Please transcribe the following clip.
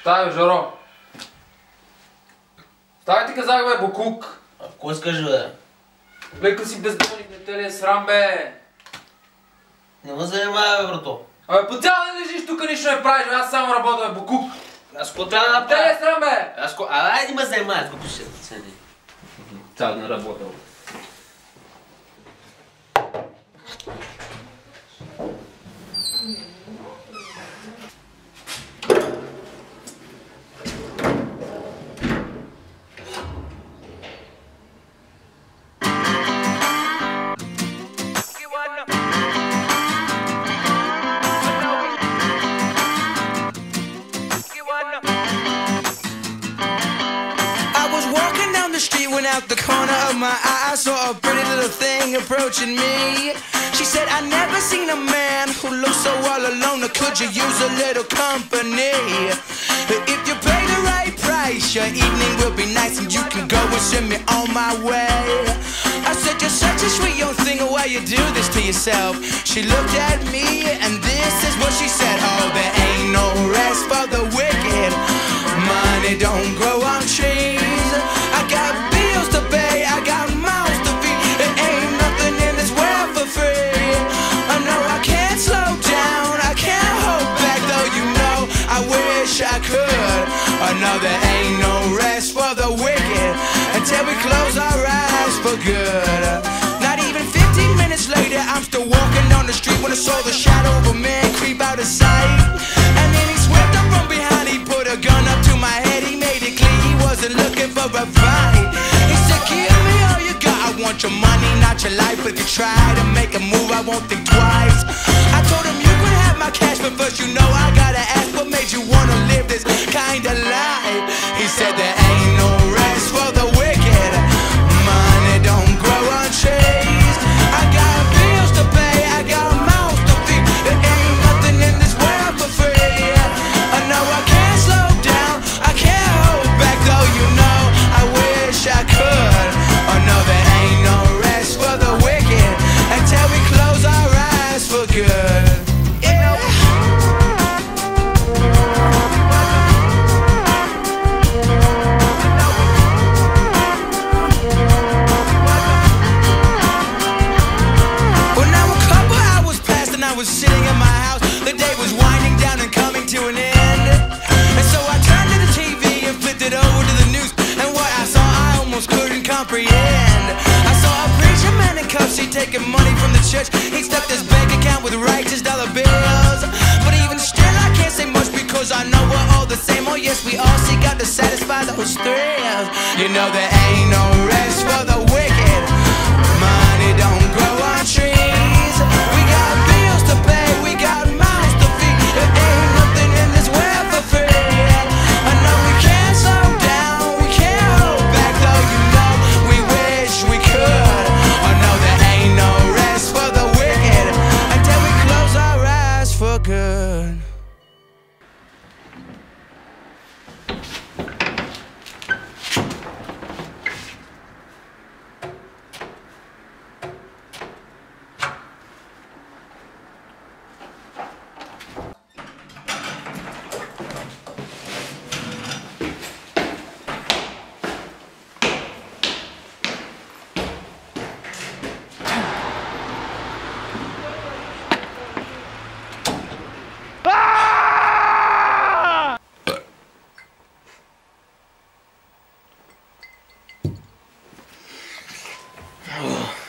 Стай, бе, Жоро. Стай, ти казах, бе, букук. А какво искаш, бе? Лека си бездълник, не те ли е срам, бе? Не ме занимава, бе, брато. Абе, по цял ден лежиш тук, нищо не правиш, бе, аз само работя, бе, букук. Аз какво трябва да Те ли направя? е срам, бе? Айде ме занимава, аз го пише. Цял ден работил. When out the corner of my eye I saw a pretty little thing approaching me. She said, I never seen a man who looks so all alone. Or could you use a little company? If you pay the right price, your evening will be nice and you can go and send me on my way. I said, you're such a sweet young thing, why you do this to yourself? She looked at me and this is what she said. Oh, there ain't no rest for the wicked. Money don't grow on trees. I got bills to pay, I got mouths to feed. There ain't nothing in this world for free. I know I can't slow down, I can't hold back, though you know I wish I could. I know there ain't no rest for the wicked until we close our eyes for good. Not even 15 minutes later, I'm still walking down the street when I saw the shadow of a man creep out of sight. And then he swept up from behind, he put a gun up to my head, he made it clear he wasn't looking for a fight. He said, give me all you got, I want your money, not your life. If you try to make a move, I won't think twice. I told him you could have my cash, but first you know I gotta ask, what made you wanna live this kind of life? He said there ain't no rest for the wicked. Money don't grow on trees. I got bills to pay, I got mouths to feed. There ain't nothing in this world for free. I know I can't slow down, I can't hold back, though you know I wish I could. Oh no, there ain't no rest for the wicked until we close our eyes for good. I was sitting in my house, the day was winding down and coming to an end. And so I turned to the TV and flipped it over to the news, and what I saw I almost couldn't comprehend. I saw a preacher man in cuffs, he taking money from the church. He stuffed his bank account with righteous dollar bills. But even still I can't say much because I know we're all the same. Oh yes, we all seek out to satisfy those thrills. You know there ain't no rest for the wicked. Money don't grow on trees. We got bills to pay, we got mouths to feed. There ain't nothing in this world for free. I know we can't slow down, we can't hold back, though you know we wish we could. I know there ain't no rest for the wicked until we close our eyes for good. Oh.